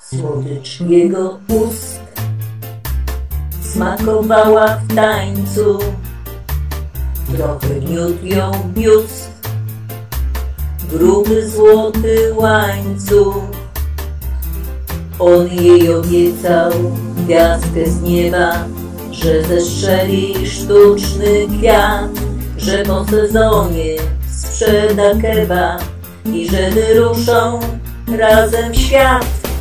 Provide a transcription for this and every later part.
Słodycz jego ust smakowała w tańcu, trochę gniótł ją biust, gruby złoty łańcuch. On jej obiecał gwiazdkę z nieba, że zestrzeli sztuczny kwiat, że po sezonie sprzeda kebab i że wyruszą razem w świat.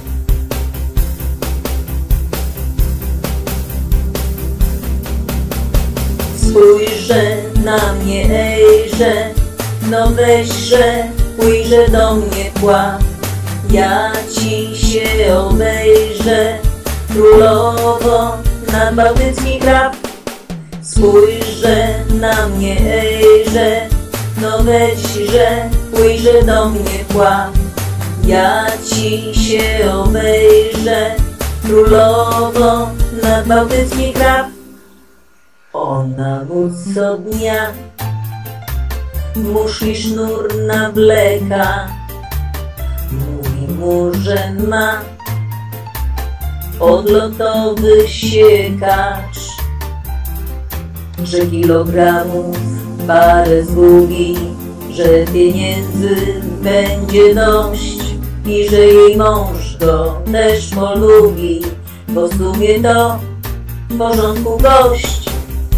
Spójrzże na mnie, ejże, no weźże, pójrze do mnie płat. Ja ci się obejrzę, królowo nad bałtycki krab. Spójrzże na mnie, ejże, no weźże, pójrze do mnie płat. Ja ci się obejrzę, królowo nad bałtycki krab. Ona mu co dnia muszli sznur nawleka, mówi mu, że ma odlotowy siekacz, że kilogramów parę zgubi, że pieniędzy będzie dość i że jej mąż go też polubi, bo w sumie to w porządku gość.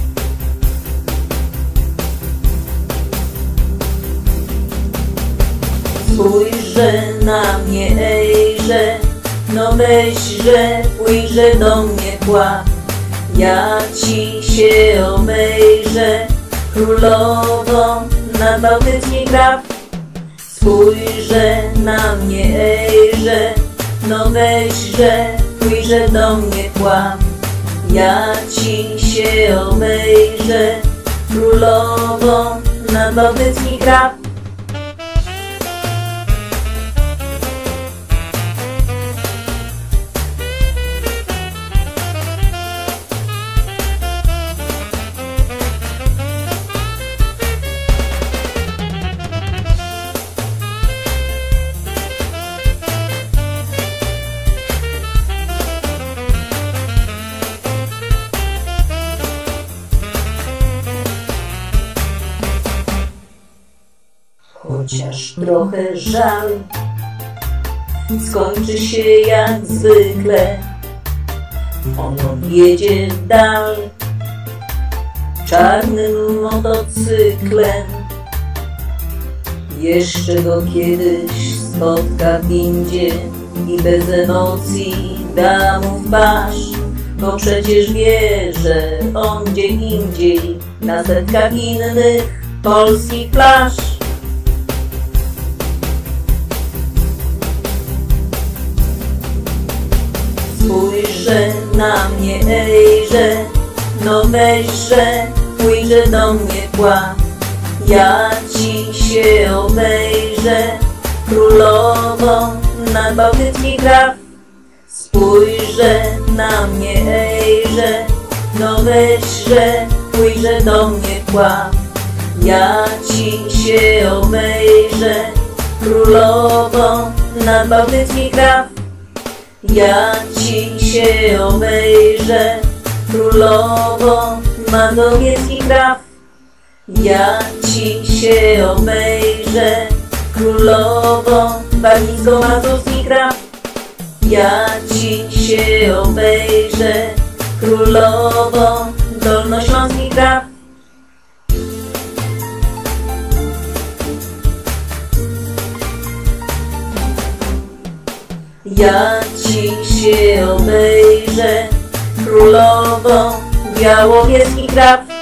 Spójrzże na mnie, ejże, no weźże, pójrze do mnie płat. Ja ci się obejrzę, królowo nad bałtycki krab. Spójrzże na mnie, ejże, no weźże, pójrze do mnie płat. Ja ci się obejrzę, królowo nad bałtycki krab. Chociaż trochę żal, skończy się jak zwykle. On odjedzie w dal czarnym motocyklem. Jeszcze go kiedyś spotka w windzie i bez emocji da mu w twarz, bo przecież wie, że on gdzie indziej na setkach innych polskich plaż. Spójrzże na mnie, ejże, no weźże, pójrze do mnie płat. Ja ci się obejrzę, królowo nad bałtycki krab. Spójrzże na mnie, ejże, no weźże, pójrze do mnie płat. Ja ci się obejrzę, królowo nad bałtycki krab. Ja ci się obejrzę, królowo mazowiecki krab. Ja ci się obejrzę, królowo warmińsko-mazurski krab. Ja ci się obejrzę, królowo dolnośląski krab. Ja ci się obejrzę, królowo białowieski krab.